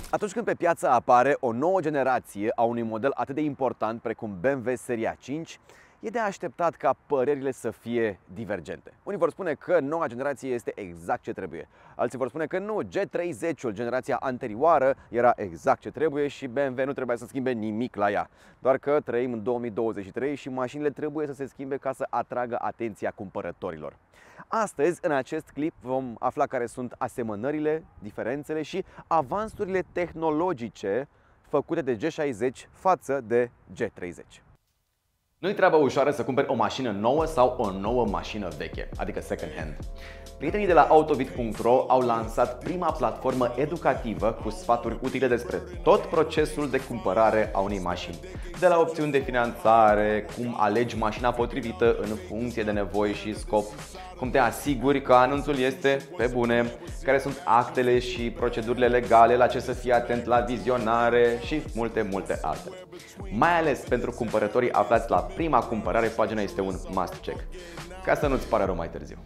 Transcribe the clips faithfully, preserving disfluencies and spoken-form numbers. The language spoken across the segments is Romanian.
Atunci când pe piață apare o nouă generație a unui model atât de important precum B M W Seria cinci, e de așteptat ca părerile să fie divergente. Unii vor spune că noua generație este exact ce trebuie. Alții vor spune că nu, G treizeci-ul, generația anterioară, era exact ce trebuie și B M W nu trebuia să schimbe nimic la ea. Doar că trăim în două mii douăzeci și trei și mașinile trebuie să se schimbe ca să atragă atenția cumpărătorilor. Astăzi, în acest clip, vom afla care sunt asemănările, diferențele și avansurile tehnologice făcute de G șaizeci față de G treizeci. Nu-i treaba ușoară să cumperi o mașină nouă sau o nouă mașină veche, adică second hand. Prietenii de la Autovid punct ro au lansat prima platformă educativă cu sfaturi utile despre tot procesul de cumpărare a unei mașini. De la opțiuni de finanțare, cum alegi mașina potrivită în funcție de nevoi și scop, cum te asiguri că anunțul este pe bune, care sunt actele și procedurile legale, la ce să fii atent la vizionare și multe, multe altele. Mai ales pentru cumpărătorii aflați la prima cumpărare, pagina este un must check, ca să nu-ți pară rău mai târziu.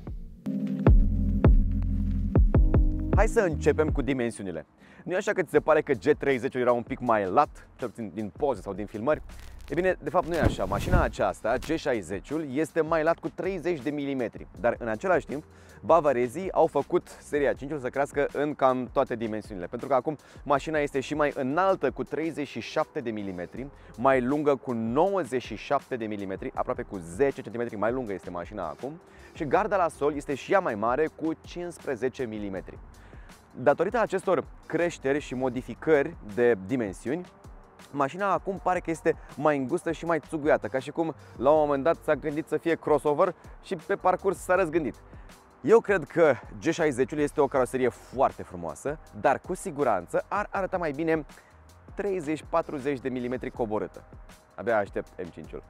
Hai să începem cu dimensiunile. Nu e așa că ți se pare că G treizeci-ul era un pic mai lat, cel puțin din poze sau din filmări? E bine, de fapt nu e așa. Mașina aceasta, G șaizeci-ul, este mai lat cu treizeci de milimetri. Dar în același timp, bavarezii au făcut Seria cinci-ul să crească în cam toate dimensiunile. Pentru că acum mașina este și mai înaltă cu treizeci și șapte de milimetri, mai lungă cu nouăzeci și șapte de milimetri, aproape cu zece centimetri mai lungă este mașina acum. Și garda la sol este și ea mai mare cu cincisprezece milimetri. Datorită acestor creșteri și modificări de dimensiuni, mașina acum pare că este mai îngustă și mai țuguiată, ca și cum la un moment dat s-a gândit să fie crossover și pe parcurs s-a răzgândit. Eu cred că G șaizeci-ul este o caroserie foarte frumoasă, dar cu siguranță ar arăta mai bine treizeci patruzeci de milimetri coborâtă. Abia aștept M cinci-ul.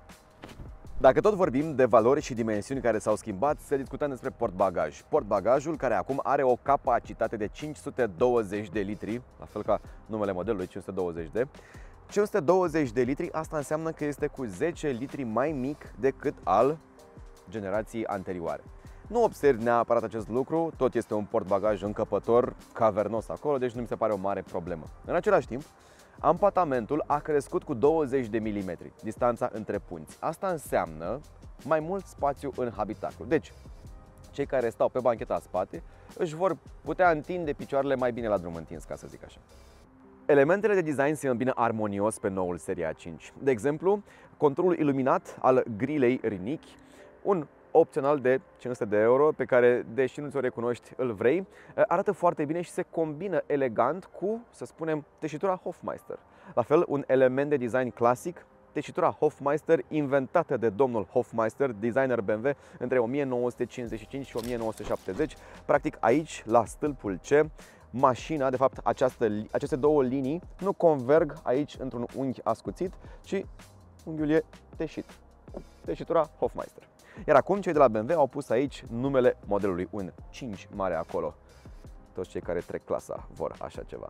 Dacă tot vorbim de valori și dimensiuni care s-au schimbat, să discutăm despre portbagaj. Portbagajul, care acum are o capacitate de cinci sute douăzeci de litri, la fel ca numele modelului cinci sute douăzeci de. cinci sute douăzeci de litri, asta înseamnă că este cu zece litri mai mic decât al generației anterioare. Nu observ neapărat acest lucru, tot este un portbagaj încăpător, cavernos acolo, deci nu mi se pare o mare problemă. În același timp, ampatamentul a crescut cu douăzeci de milimetri, distanța între punți. Asta înseamnă mai mult spațiu în habitacul. Deci, cei care stau pe bancheta în spate își vor putea întinde picioarele mai bine la drum întins, ca să zic așa. Elementele de design se îmbină armonios pe noul Seria cinci. De exemplu, controlul iluminat al grilei rinichi, un opțional de cinci sute de euro pe care, deși nu ți-o recunoști, îl vrei, arată foarte bine și se combină elegant cu, să spunem, teșitura Hofmeister. La fel, un element de design clasic, teșitura Hofmeister, inventată de domnul Hofmeister, designer B M W, între o mie nouă sute cincizeci și cinci și o mie nouă sute șaptezeci. Practic aici, la stâlpul C, mașina, de fapt această, aceste două linii, nu converg aici într-un unghi ascuțit, ci unghiul e teșit. Teșitura Hofmeister. Iar acum cei de la B M W au pus aici numele modelului, un cinci mare acolo. Toți cei care trec clasa vor așa ceva.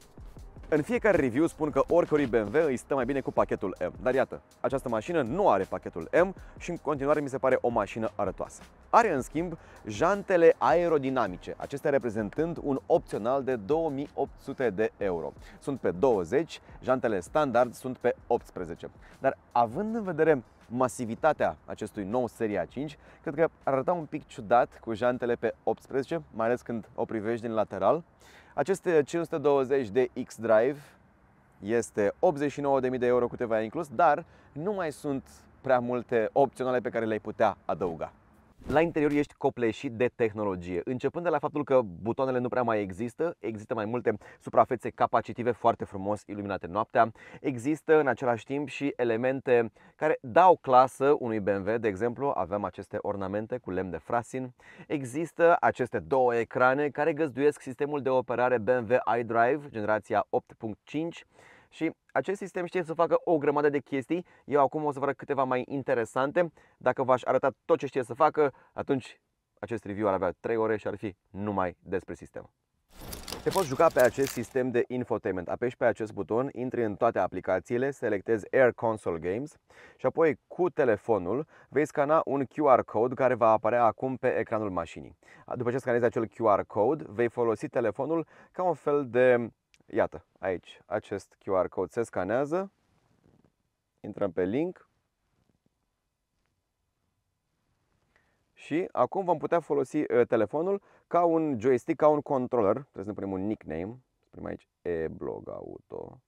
În fiecare review spun că oricărui B M W îi stă mai bine cu pachetul M. Dar iată, această mașină nu are pachetul M și în continuare mi se pare o mașină arătoasă. Are în schimb jantele aerodinamice, acestea reprezentând un opțional de două mii opt sute de euro. Sunt pe douăzeci, jantele standard sunt pe optsprezece. Dar având în vedere masivitatea acestui nou Seria cinci, cred că ar arăta un pic ciudat cu jantele pe optsprezece, mai ales când o privești din lateral. Aceste cinci sute douăzeci de X-Drive este optzeci și nouă de mii de euro cu T V A inclus, dar nu mai sunt prea multe opționale pe care le-ai putea adăuga. La interior ești copleșit de tehnologie, începând de la faptul că butoanele nu prea mai există, există mai multe suprafețe capacitive foarte frumos iluminate noaptea, există în același timp și elemente care dau clasă unui B M W, de exemplu avem aceste ornamente cu lemn de frasin, există aceste două ecrane care găzduiesc sistemul de operare B M W iDrive, generația opt punct cinci. Și acest sistem știe să facă o grămadă de chestii. Eu acum o să vă arăt câteva mai interesante. Dacă v-aș arăta tot ce știe să facă, atunci acest review ar avea trei ore și ar fi numai despre sistem. Te poți juca pe acest sistem de infotainment. Apeși pe acest buton, intri în toate aplicațiile, selectezi Air Console Games și apoi cu telefonul vei scana un Q R code care va apărea acum pe ecranul mașinii. După ce scanezi acel Q R code, vei folosi telefonul ca un fel de Iată, aici, acest Q R code se scanează, intrăm pe link și acum vom putea folosi uh, telefonul ca un joystick, ca un controller. Trebuie să ne punem un nickname. Spunem aici eBlogAuto.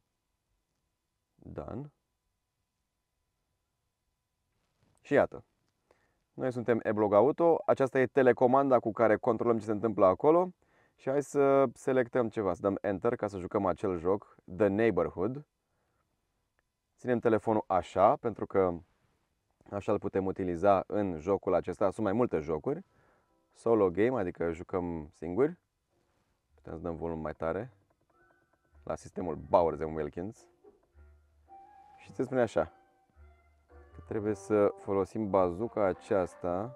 Done. Și iată, noi suntem eBlogAuto, aceasta e telecomanda cu care controlăm ce se întâmplă acolo și hai să selectăm ceva, să dăm Enter ca să jucăm acel joc, The Neighborhood. Ținem telefonul așa, pentru că așa îl putem utiliza în jocul acesta, sunt mai multe jocuri. Solo game, adică jucăm singuri. Putem să dăm volum mai tare la sistemul Bowers and Wilkins. Și se spune așa, că trebuie să folosim bazuca aceasta,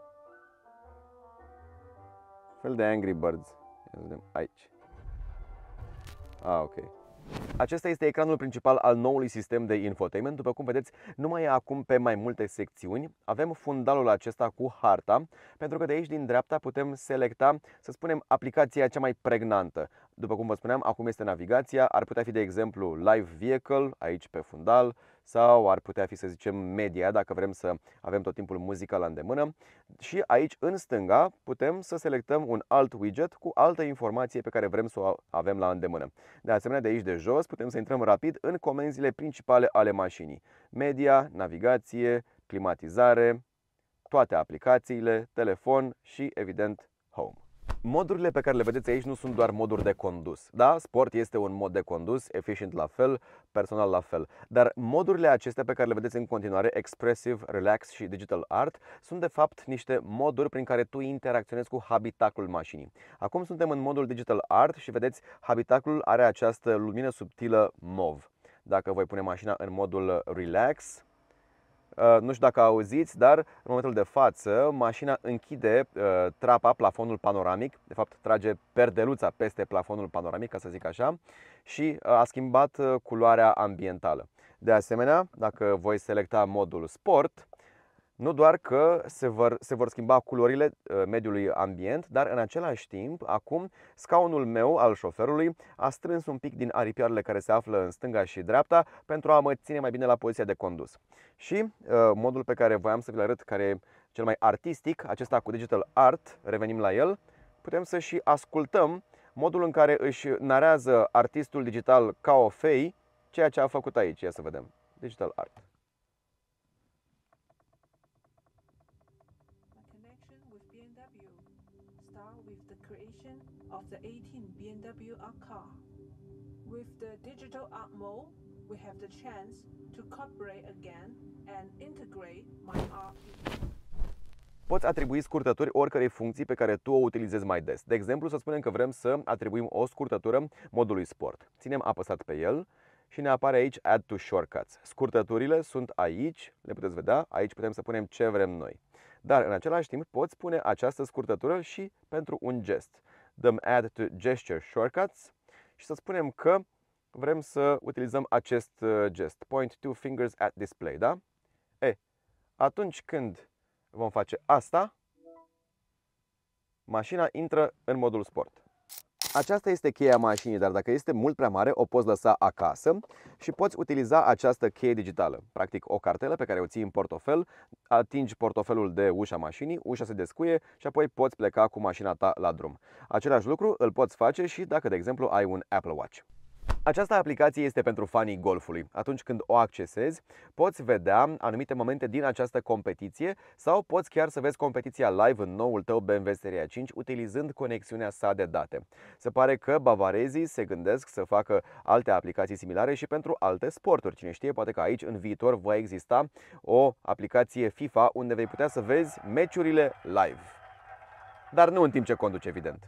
fel de Angry Birds. Ia să vedem aici. Ah, ok. Acesta este ecranul principal al noului sistem de infotainment. După cum vedeți, nu mai e acum pe mai multe secțiuni. Avem fundalul acesta cu harta, pentru că de aici din dreapta putem selecta, să spunem, aplicația cea mai pregnantă. După cum vă spuneam, acum este navigația, ar putea fi de exemplu Live Vehicle, aici pe fundal, sau ar putea fi, să zicem, media, dacă vrem să avem tot timpul muzica la îndemână. Și aici, în stânga, putem să selectăm un alt widget cu altă informație pe care vrem să o avem la îndemână. De asemenea, de aici de jos, putem să intrăm rapid în comenzile principale ale mașinii. Media, navigație, climatizare, toate aplicațiile, telefon și, evident, home. Modurile pe care le vedeți aici nu sunt doar moduri de condus. Da, sport este un mod de condus, efficient la fel, personal la fel. Dar modurile acestea pe care le vedeți în continuare, Expressive, Relax și Digital Art, sunt de fapt niște moduri prin care tu interacționezi cu habitaclul mașinii. Acum suntem în modul Digital Art și vedeți, habitaclul are această lumină subtilă mov. Dacă voi pune mașina în modul Relax, Uh, nu știu dacă auziți, dar în momentul de față mașina închide uh, trapa, plafonul panoramic, de fapt trage perdeluța peste plafonul panoramic, ca să zic așa, și uh, a schimbat uh, culoarea ambientală. De asemenea, dacă voi selecta modul Sport, nu doar că se vor, se vor schimba culorile uh, mediului ambient, dar în același timp, acum, scaunul meu al șoferului a strâns un pic din aripioarele care se află în stânga și dreapta pentru a mă ține mai bine la poziția de condus. Și uh, modul pe care voiam să vi-l arăt, care e cel mai artistic, acesta cu Digital Art, revenim la el, putem să și ascultăm modul în care își narează artistul digital Cao Fei ceea ce a făcut aici. Ia să vedem. Digital Art. Of the eighteen B M W art car. With the digital art mode, we have the chance to cooperate again and integrate my art. Poți atribui scurtături oricărei funcții pe care tu o utilizezi mai des. De exemplu, să spunem că vrem să atribuim o scurtătură modului sport. Ținem apăsat pe el și ne apare aici Add to Shortcuts. Scurtăturile sunt aici, le puteți vedea, aici putem să punem ce vrem noi. Dar în același timp poți pune această scurtătură și pentru un gest. Dăm Add to Gesture Shortcuts și să spunem că vrem să utilizăm acest gest. Point two fingers at display, da? E, atunci când vom face asta, mașina intră în modul sport. Aceasta este cheia mașinii, dar dacă este mult prea mare, o poți lăsa acasă și poți utiliza această cheie digitală. Practic o cartelă pe care o ții în portofel, atingi portofelul de ușa mașinii, ușa se descuie și apoi poți pleca cu mașina ta la drum. Același lucru îl poți face și dacă, de exemplu, ai un Apple Watch. Această aplicație este pentru fanii golfului. Atunci când o accesezi, poți vedea anumite momente din această competiție sau poți chiar să vezi competiția live în noul tău B M W Seria cinci utilizând conexiunea sa de date. Se pare că bavarezii se gândesc să facă alte aplicații similare și pentru alte sporturi. Cine știe, poate că aici în viitor va exista o aplicație FIFA unde vei putea să vezi meciurile live. Dar nu în timp ce conduci, evident.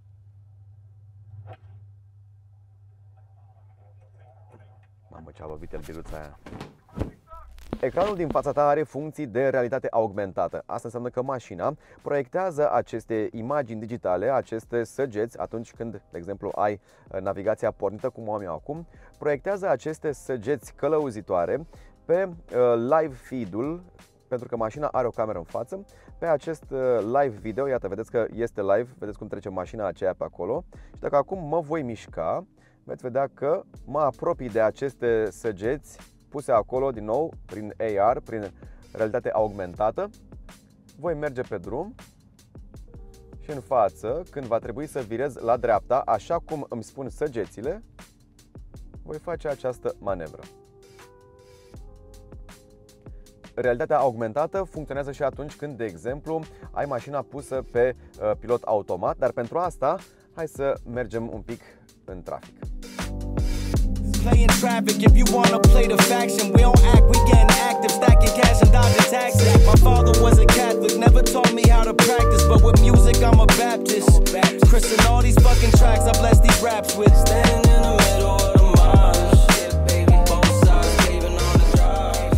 Mamă, ce-a lovit el biluța aia. Ecranul din fața ta are funcții de realitate augmentată. Asta înseamnă că mașina proiectează aceste imagini digitale, aceste săgeți, atunci când, de exemplu, ai navigația pornită, cum o am eu acum, proiectează aceste săgeți călăuzitoare pe live feed-ul, pentru că mașina are o cameră în față, pe acest live video. Iată, vedeți că este live, vedeți cum trece mașina aceea pe acolo. Și dacă acum mă voi mișca, veți vedea că mă apropii de aceste săgeți puse acolo din nou prin A R, prin realitate augmentată. Voi merge pe drum și în față, când va trebui să virez la dreapta, așa cum îmi spun săgețile, voi face această manevră. Realitatea augmentată funcționează și atunci când, de exemplu, ai mașina pusă pe uh, pilot automat, dar pentru asta, hai să mergem un pic în trafic. Play in traffic if you wanna play the faction. We don't act, we getting active, stacking cash and dodging taxes. My father was a Catholic, never taught me how to practice, but with music I'm a Baptist. Chris and all these fucking tracks I bless these raps with. Standing in the middle of the mosh, baby, both sides leaving on the drive.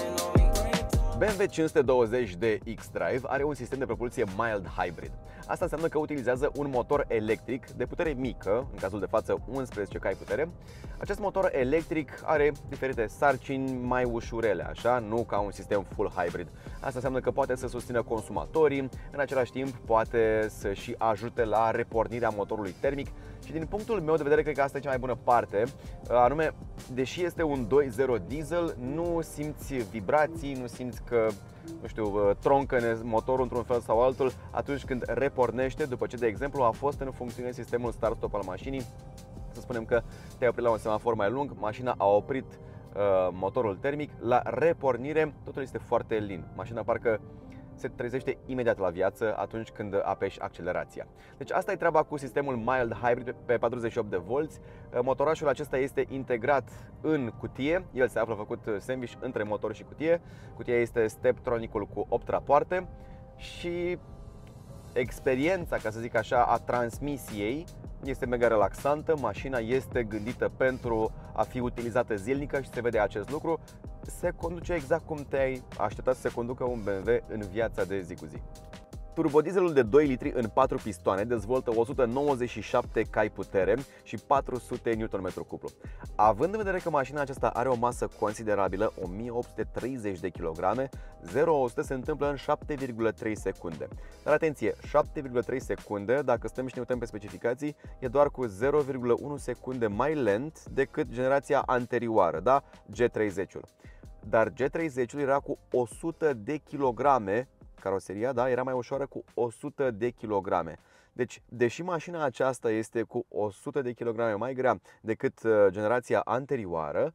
B M W cinci sute douăzeci D X-Drive are un sistem de propulsie mild hybrid. Asta înseamnă că utilizează un motor electric de putere mică, în cazul de față unsprezece cai putere. Acest motor electric are diferite sarcini mai ușurele, așa, nu ca un sistem full hybrid. Asta înseamnă că poate să susțină consumatorii, în același timp poate să și ajute la repornirea motorului termic. Și din punctul meu de vedere, cred că asta e cea mai bună parte, anume, deși este un doi zero diesel, nu simți vibrații, nu simți că, nu știu, troncă motorul într-un fel sau altul atunci când repornește, după ce, de exemplu, a fost în funcțiune sistemul start-stop al mașinii. Să spunem că te-ai oprit la un semafor mai lung, mașina a oprit uh, motorul termic, la repornire totul este foarte lin. Mașina parcă se trezește imediat la viață atunci când apeși accelerația. Deci asta e treaba cu sistemul mild hybrid pe patruzeci și opt de volți. Motorașul acesta este integrat în cutie, el se află făcut sandwich între motor și cutie. Cutia este Steptronicul cu opt rapoarte și experiența, ca să zic așa, a transmisiei este mega relaxantă. Mașina este gândită pentru a fi utilizată zilnică și se vede acest lucru. Se conduce exact cum te-ai aștepta să se conducă un B M W în viața de zi cu zi. Turbodieselul de doi litri în patru pistoane dezvoltă o sută nouăzeci și șapte cai putere și patru sute newton metru cuplu. Având în vedere că mașina aceasta are o masă considerabilă, o mie opt sute treizeci de kilograme, zero la o sută se întâmplă în șapte virgulă trei secunde. Dar atenție, șapte virgulă trei secunde, dacă stăm și ne uităm pe specificații, e doar cu zero virgulă unu secunde mai lent decât generația anterioară, da? G treizeci-ul. Dar G treizeci-ul era cu o sută de kilograme, caroseria, da, era mai ușoară cu o sută de kilograme. Deci, deși mașina aceasta este cu o sută de kilograme mai grea decât generația anterioară,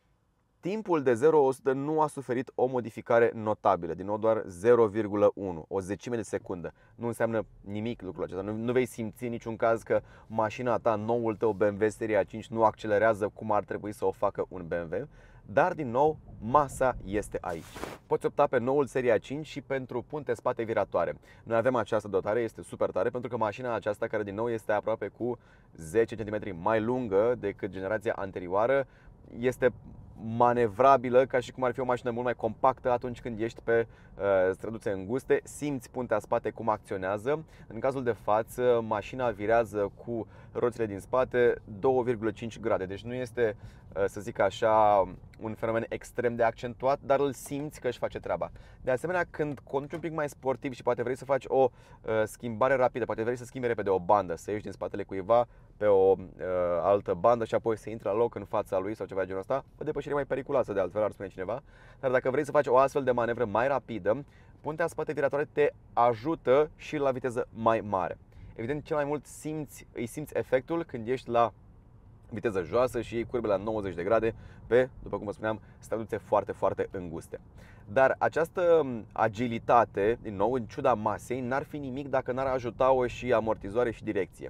timpul de zero la o sută nu a suferit o modificare notabilă, din nou doar zero virgulă unu, o zecime de secundă. Nu înseamnă nimic lucrul acesta, nu, nu vei simți în niciun caz că mașina ta, noul tău B M W Seria cinci, nu accelerează cum ar trebui să o facă un B M W. Dar, din nou, masa este aici. Poți opta pe noul Seria cinci și pentru punte spate viratoare. Noi avem această dotare, este super tare, pentru că mașina aceasta, care din nou este aproape cu zece centimetri mai lungă decât generația anterioară, este manevrabilă ca și cum ar fi o mașină mult mai compactă atunci când ești pe uh, străduțe înguste. Simți puntea spate cum acționează. În cazul de față, mașina virează cu roțile din spate două virgulă cinci grade. Deci nu este, uh, să zic așa, un fenomen extrem de accentuat, dar îl simți că își face treaba. De asemenea, când conduci un pic mai sportiv și poate vrei să faci o uh, schimbare rapidă, poate vrei să schimbi repede o bandă, să ieși din spatele cuiva pe o uh, altă bandă și apoi să intri la loc în fața lui sau ceva de genul ăsta, o depășire mai periculoasă, de altfel ar spune cineva. Dar dacă vrei să faci o astfel de manevră mai rapidă, puntea spate viratoare te ajută și la viteză mai mare. Evident, cel mai mult simți, îi simți efectul când ești la viteză joasă și iei curbe la nouăzeci de grade pe, după cum vă spuneam, străduțe foarte, foarte înguste. Dar această agilitate, din nou, în ciuda masei, n-ar fi nimic dacă n-ar ajuta-o și amortizoare și direcție.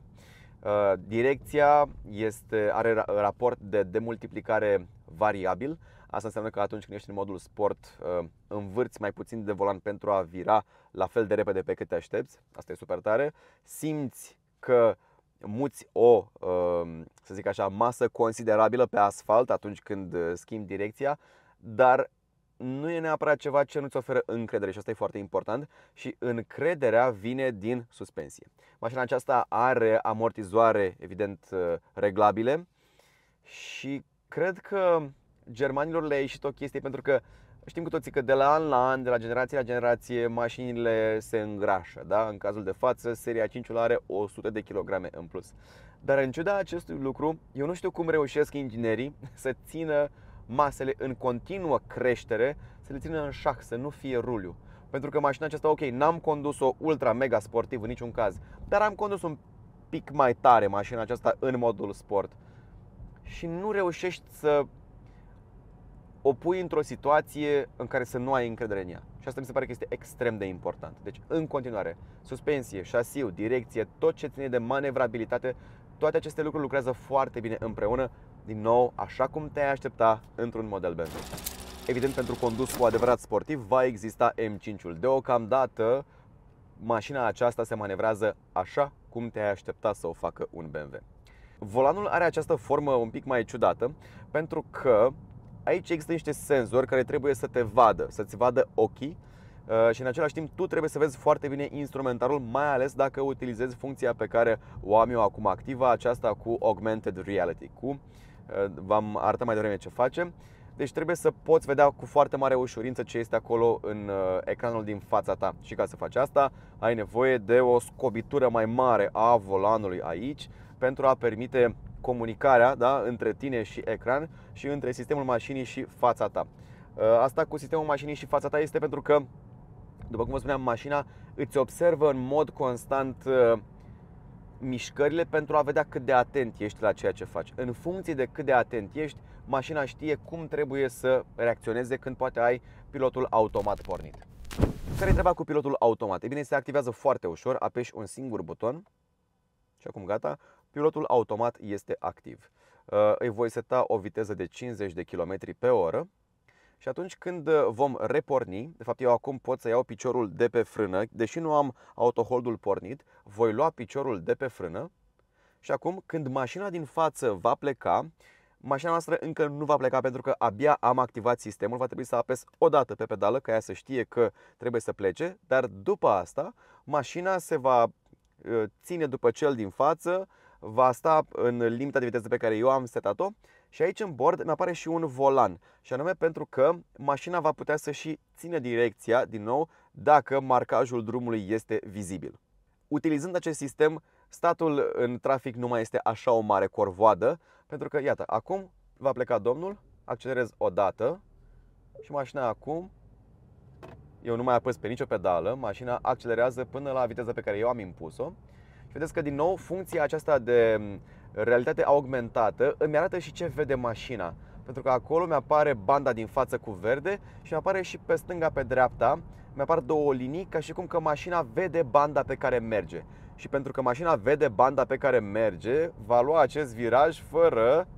Direcția este, are raport de demultiplicare variabil. Asta înseamnă că atunci când ești în modul sport, învârți mai puțin de volan pentru a vira la fel de repede pe cât te aștepți. Asta e super tare. Simți că muți o, să zic așa, masă considerabilă pe asfalt atunci când schimbi direcția, dar nu e neapărat ceva ce nu-ți oferă încredere și asta e foarte important. Și încrederea vine din suspensie. Mașina aceasta are amortizoare, evident, reglabile și cred că germanilor le-a ieșit o chestie, pentru că Știm cu toții că de la an la an, de la generație la generație, mașinile se îngrașă, da? În cazul de față, seria cinci are o sută de kilograme în plus. Dar în ciuda acestui lucru, eu nu știu cum reușesc inginerii să țină masele în continuă creștere, să le țină în șah, să nu fie ruliu. Pentru că mașina aceasta, ok, n-am condus-o ultra mega sportiv în niciun caz, dar am condus un pic mai tare mașina aceasta în modul sport. Și nu reușești să o pui într-o situație în care să nu ai încredere în ea. Și asta mi se pare că este extrem de important. Deci, în continuare, suspensie, șasiu, direcție, tot ce ține de manevrabilitate, toate aceste lucruri lucrează foarte bine împreună, din nou, așa cum te-ai aștepta într-un model B M W. Evident, pentru condus cu adevărat sportiv va exista M cinci-ul. Deocamdată, mașina aceasta se manevrează așa cum te-ai aștepta să o facă un B M W. Volanul are această formă un pic mai ciudată, pentru că aici există niște senzori care trebuie să te vadă, să-ți vadă ochii și în același timp tu trebuie să vezi foarte bine instrumentarul, mai ales dacă utilizezi funcția pe care o am eu acum activă, aceasta cu Augmented Reality. Cu, v-am arătat mai devreme ce face. Deci trebuie să poți vedea cu foarte mare ușurință ce este acolo în ecranul din fața ta. Și ca să faci asta, ai nevoie de o scobitură mai mare a volanului aici pentru a permite comunicarea, da, între tine și ecran și între sistemul mașinii și fața ta. Asta cu sistemul mașinii și fața ta este pentru că, după cum vă spuneam, mașina îți observă în mod constant mișcările pentru a vedea cât de atent ești la ceea ce faci. În funcție de cât de atent ești, mașina știe cum trebuie să reacționeze când poate ai pilotul automat pornit. Care e treaba cu pilotul automat? E bine, se activează foarte ușor, apeși un singur buton și acum gata, pilotul automat este activ. Îi voi seta o viteză de cincizeci de kilometri pe oră și atunci când vom reporni, de fapt eu acum pot să iau piciorul de pe frână, deși nu am autoholdul pornit, voi lua piciorul de pe frână și acum când mașina din față va pleca, mașina noastră încă nu va pleca pentru că abia am activat sistemul, va trebui să apes o dată pe pedală ca ea să știe că trebuie să plece, dar după asta mașina se va ține după cel din față, va sta în limita de viteză pe care eu am setat-o și aici în bord mi apare și un volan, și anume pentru că mașina va putea să și țină direcția din nou dacă marcajul drumului este vizibil. Utilizând acest sistem, statul în trafic nu mai este așa o mare corvoadă, pentru că, iată, acum va pleca domnul, accelerez o dată și mașina acum, eu nu mai apăs pe nicio pedală, mașina accelerează până la viteza pe care eu am impus-o. Și vedeți că din nou funcția aceasta de realitate augmentată îmi arată și ce vede mașina. Pentru că acolo mi-apare banda din față cu verde și mi-apare și pe stânga, pe dreapta, mi-apar două linii ca și cum că mașina vede banda pe care merge. Și pentru că mașina vede banda pe care merge, va lua acest viraj fără...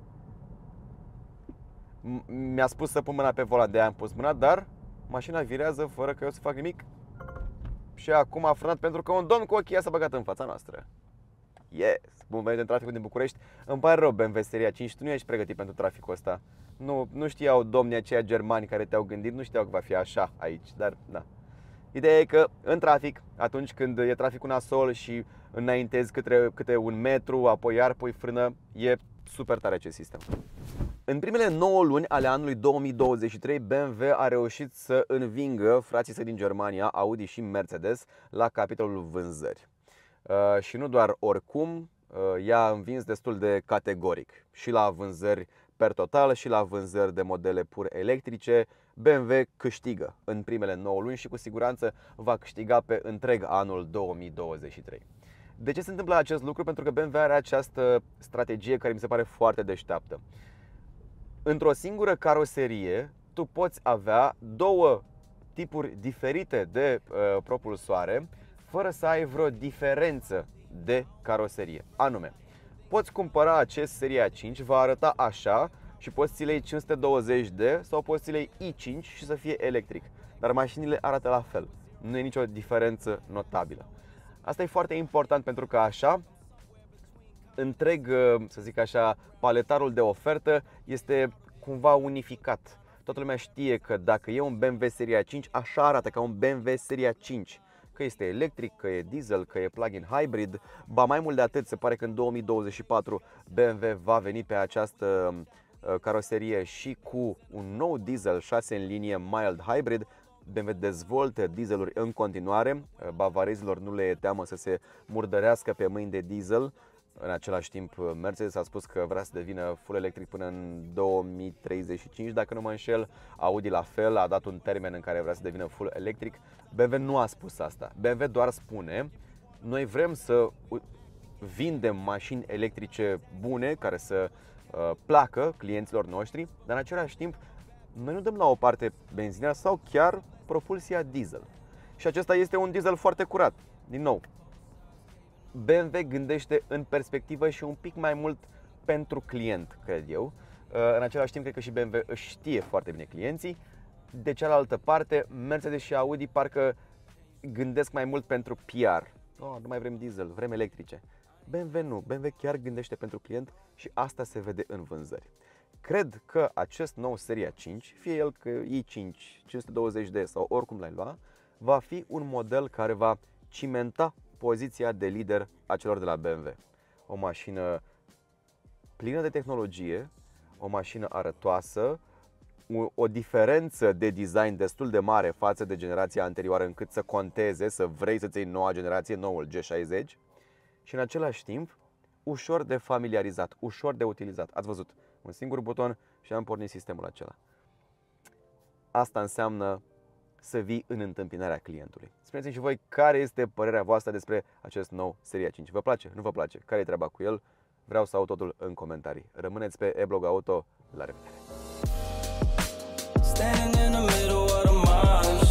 Mi-a spus să pun mâna pe volan, de aia am pus mâna, dar mașina virează fără că eu să fac nimic. Și acum a frânat pentru că un domn cu ochii s-a băgat în fața noastră. Yes! Bun venit în traficul din București. Îmi pare rău, B M W seria cinci, tu nu ești pregătit pentru traficul ăsta. Nu, nu știau domnii aceia germani care te-au gândit, nu știau că va fi așa aici, dar da. Ideea e că în trafic, atunci când e traficul nasol și înaintezi câte, câte un metru, apoi iar pui frână, e super tare acest sistem. În primele nouă luni ale anului două mii douăzeci și trei, B M W a reușit să învingă frații săi din Germania, Audi și Mercedes, la capitolul vânzări. Uh, și nu doar oricum, uh, i-a învins destul de categoric. Și la vânzări per total și la vânzări de modele pur electrice, B M W câștigă în primele nouă luni și cu siguranță va câștiga pe întreg anul două mii douăzeci și trei. De ce se întâmplă acest lucru? Pentru că B M W are această strategie care mi se pare foarte deșteaptă. Într-o singură caroserie, tu poți avea două tipuri diferite de uh, propulsoare, fără să ai vreo diferență de caroserie. Anume, poți cumpăra acest seria cinci, va arăta așa și poți ți-l iei cinci sute douăzeci D sau poți ți-l iei i cinci și să fie electric. Dar mașinile arată la fel, nu e nicio diferență notabilă. Asta e foarte important pentru că așa, întreg, să zic așa, paletarul de ofertă este cumva unificat. Toată lumea știe că dacă e un B M W seria cinci, așa arată, ca un B M W seria cinci. Că este electric, că e diesel, că e plug-in hybrid. Ba mai mult de atât, se pare că în două mii douăzeci și patru B M W va veni pe această caroserie și cu un nou diesel șase în linie mild hybrid. B M W dezvoltă dieseluri în continuare, bavarezilor nu le e teamă să se murdărească pe mâini de diesel. În același timp, Mercedes a spus că vrea să devină full electric până în două mii treizeci și cinci, dacă nu mă înșel. Audi la fel, a dat un termen în care vrea să devină full electric. B M W nu a spus asta. B M W doar spune: noi vrem să vindem mașini electrice bune, care să uh, placă clienților noștri, dar în același timp noi nu dăm la o parte benzina sau chiar propulsia diesel. Și acesta este un diesel foarte curat. Din nou, B M W gândește în perspectivă și un pic mai mult pentru client, cred eu. În același timp, cred că și B M W își știe foarte bine clienții. De cealaltă parte, Mercedes și Audi parcă gândesc mai mult pentru P R. Oh, nu mai vrem diesel, vrem electrice. B M W nu, B M W chiar gândește pentru client și asta se vede în vânzări. Cred că acest nou Seria cinci, fie el că i cinci, cinci sute douăzeci D sau oricum l-ai lua, va fi un model care va cimenta poziția de lider a celor de la B M W. O mașină plină de tehnologie, o mașină arătoasă, o diferență de design destul de mare față de generația anterioară încât să conteze, să vrei să-ți iei noua generație, noul G șaizeci, și în același timp ușor de familiarizat, ușor de utilizat. Ați văzut, un singur buton și am pornit sistemul acela. Asta înseamnă să vii în întâmpinarea clientului. Spuneți-mi și voi care este părerea voastră despre acest nou Seria cinci. Vă place? Nu vă place? Care e treaba cu el? Vreau să aud totul în comentarii. Rămâneți pe eBlog Auto. La revedere!